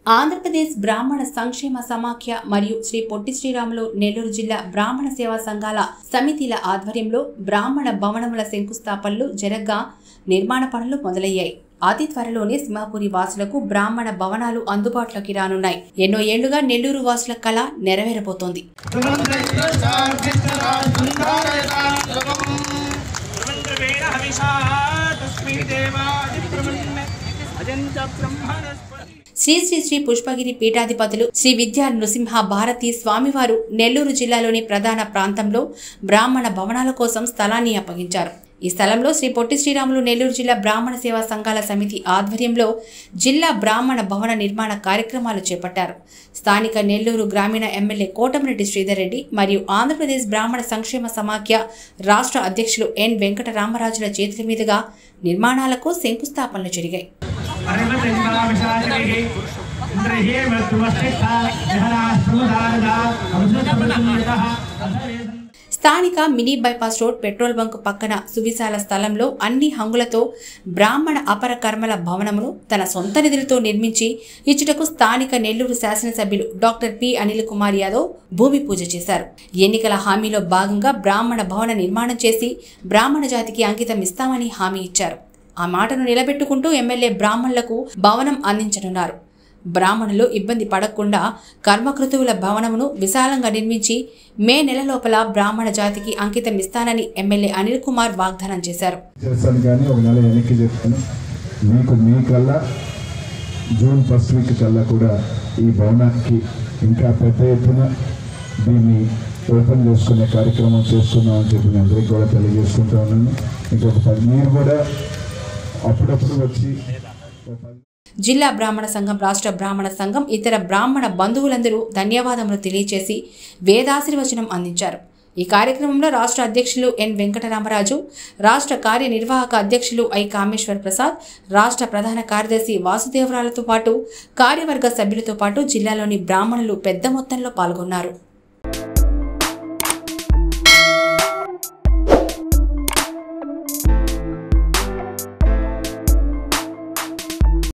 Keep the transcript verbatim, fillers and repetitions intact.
ఆంధ్రప్రదేశ్ బ్రాహ్మణ సంక్షేమ సమాఖ్య మరియు శ్రీ పొట్టి శ్రీరాములు నెల్లూరు జిల్లా బ్రాహ్మణ సేవా సంఘాల సమితిల ఆధ్వర్యంలో బ్రాహ్మణ భవనముల శంకుస్థాపనలు జరగ్గా నిర్మాణ పనులు మొదలయ్యాయి. అతి త్వరలోనే సింహాపురి వాసులకు బ్రాహ్మణ భవనాలు అందుబాటులోకి రానున్నాయి. ఎన్నో ఏళ్లుగా నెల్లూరు వాసుల కళ నెరవేరబోతోంది. శ్రీ శ్రీ శ్రీ పుష్పగిరి పీఠాధిపతులు శ్రీ విద్యా నృసింహ భారతి స్వామివారు నెల్లూరు జిల్లాలోని ప్రధాన ప్రాంతంలో బ్రాహ్మణ భవనాల కోసం స్థలాన్ని అప్పగించారు. ఈ స్థలంలో శ్రీ పొట్టి శ్రీరాములు నెల్లూరు జిల్లా బ్రాహ్మణ సేవా సంఘాల సమితి ఆధ్వర్యంలో జిల్లా బ్రాహ్మణ భవన నిర్మాణ కార్యక్రమాలు చేపట్టారు. స్థానిక నెల్లూరు గ్రామీణ ఎమ్మెల్యే కోటమిరెడ్డి శ్రీధర్ రెడ్డి మరియు ఆంధ్రప్రదేశ్ బ్రాహ్మణ సంక్షేమ సమాఖ్య రాష్ట్ర అధ్యక్షులు ఎన్ వెంకటరామరాజుల చేతుల మీదుగా నిర్మాణాలకు శంకుస్థాపనలు జరిగాయి. స్థానిక mini bypass road petrol bunk పక్కన సువిశాల స్థలంలో అన్ని హంగులతో బ్రాహ్మణ అపర కర్మల భవనమును తన సొంత నిధులతో నిర్మించి ఇచ్చుటకు స్థానిక నెల్లూరు శాసనసభ్యులు డాక్టర్ పి అనిల్ కుమార్ యాదవ్ భూమి పూజ చేశారు. ఎన్నికల హామీలో భాగంగా బ్రాహ్మణ భవన నిర్మాణం చేసి బ్రాహ్మణ జాతికి అంకితం ఇస్తామని హామీ ఇచ్చారు. ఆ మాటను నిలబెట్టుకుంటూ ఎమ్మెల్యే బ్రాహ్మణులకు భవనం అందించనున్నారు. బ్రాహ్మణులు ఇబ్బంది పడకుండా కర్మకృతువుల భవనమును విశాలంగా నిర్మించి మే నెల లోపల బ్రాహ్మణ జాతికి అంకితం ఇస్తానని ఎమ్మెల్యే అనిల్ కుమార్ వాగ్దానం చేశారు. జూన్ ఫస్ట్ వీక్ కల్లా కూడా ఈ భవనానికి ఇంకా పెద్ద ఎత్తున దీన్ని ఓపెన్ చేసుకునే కార్యక్రమం చేస్తున్నామని చెప్పి నేను అందరికీ కూడా తెలియజేసుకుంటా ఉన్నాను. ఇంకొక పది మీరు కూడా అప్పుడప్పుడు వచ్చి జిల్లా బ్రాహ్మణ సంఘం, రాష్ట్ర బ్రాహ్మణ సంఘం, ఇతర బ్రాహ్మణ బంధువులందరూ ధన్యవాదములు తెలియజేసి వేదాశీర్వచనం అందించారు. ఈ కార్యక్రమంలో రాష్ట్ర అధ్యక్షులు ఎన్ వెంకటరామరాజు, రాష్ట్ర కార్యనిర్వాహక అధ్యక్షులు ఐ కామేశ్వర్ ప్రసాద్, రాష్ట్ర ప్రధాన కార్యదర్శి వాసుదేవరాలతో పాటు కార్యవర్గ సభ్యులతో పాటు జిల్లాలోని బ్రాహ్మణులు పెద్ద మొత్తంలో పాల్గొన్నారు.